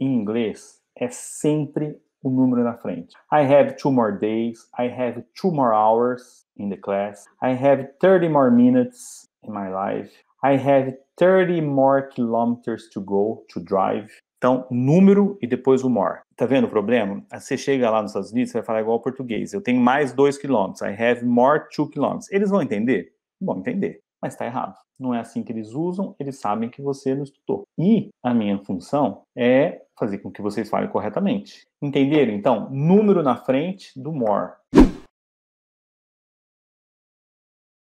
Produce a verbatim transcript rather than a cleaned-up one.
em inglês é sempre o número na frente. I have two more days. I have two more hours in the class. I have thirty more minutes in my life. I have thirty more kilometers to go, to drive. Então, número e depois o more. Tá vendo o problema? Você chega lá nos Estados Unidos, você vai falar igual ao português. Eu tenho mais dois quilômetros. I have more two kilometers. Eles vão entender? Vão entender. Mas tá errado. Não é assim que eles usam, eles sabem que você não estudou. E a minha função é fazer com que vocês falem corretamente. Entenderam? Então, número na frente do more.